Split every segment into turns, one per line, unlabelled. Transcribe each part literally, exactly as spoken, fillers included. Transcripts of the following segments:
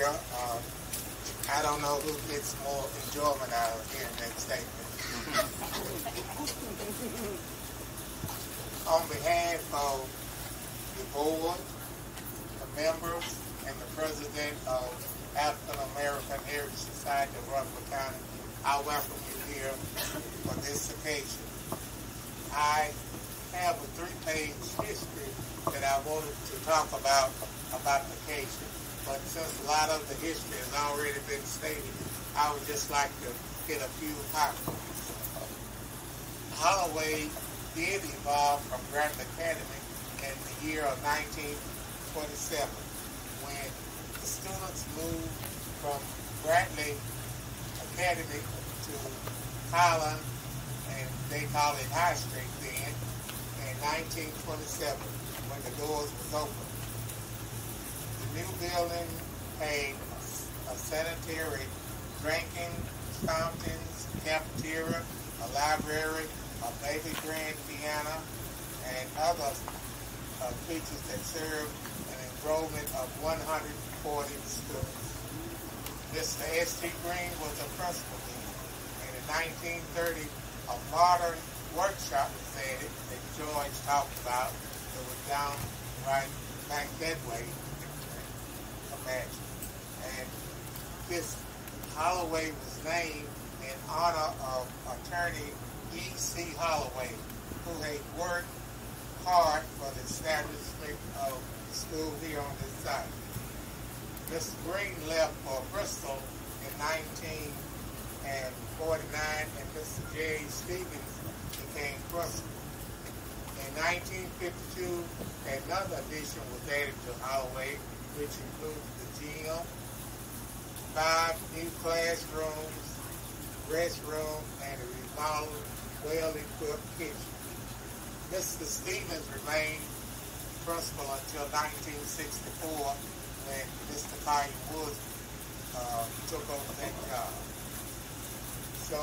here. Uh, I don't know who gets more enjoyment out of hearing that statement. On behalf of the board, the members, and the president of African American Heritage Society of Rutherford County, I welcome you here for this occasion. I have a three-page history that I wanted to talk about about the occasion, but since a lot of the history has already been stated, I would just like to get a few highlights. Holloway did evolve from Grant Academy in the year of nineteen twenty-seven, when the students moved from Bradley Academy to Highland, and they called it High Street then, in nineteen twenty-seven, when the doors was open. The new building had a sanitary drinking fountains, cafeteria, a library, a baby grand piano, and other uh, features that served an enrollment of one hundred forty students. Mister S T Green was the principal then, and in nineteen thirty, a modern workshop was added that George talked about that was down right back that way, imagine. And this Holloway was named in honor of attorney E C Holloway, who had worked hard for the establishment of the school here on this site. Mister Green left for Bristol in nineteen forty-nine, and Mister J. Stevens became principal. In nineteen fifty-two, another addition was added to Holloway, which included the gym, five new classrooms, restroom, and a remodeled, well-equipped kitchen. Mister Stevens remained principal until nineteen sixty-four, when Mister Collier Woods uh, took over that job. So,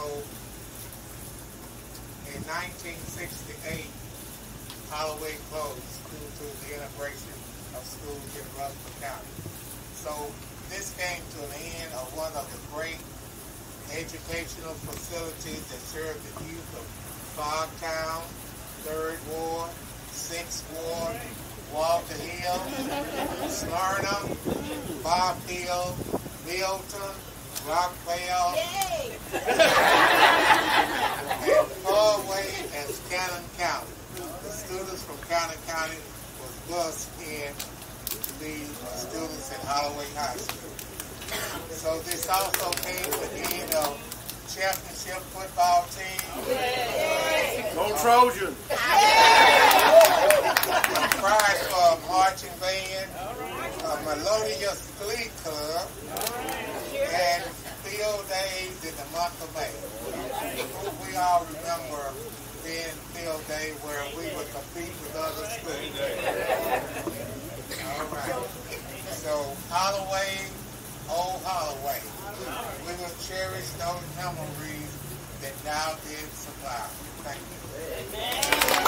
in nineteen sixty-eight, Holloway closed due to the integration of schools in Rutherford County. So, this came to an end of one of the great educational facilities that served the youth of Fogtown, third Ward, sixth Ward, Walter Hill, Smyrna, Bob Hill, Milton, Rockville, and Holloway and Shannon County. The students from Shannon County was bused in to be students at Holloway High School. So this also came to the end of championship football team.
Go Trojans!
Prize for a marching band, a melodious glee club, and field days in the month of May. We all remember being field day where we would compete with other schools. All right. So Holloway, old Holloway, we will cherish those memories that now did survive. Thank you.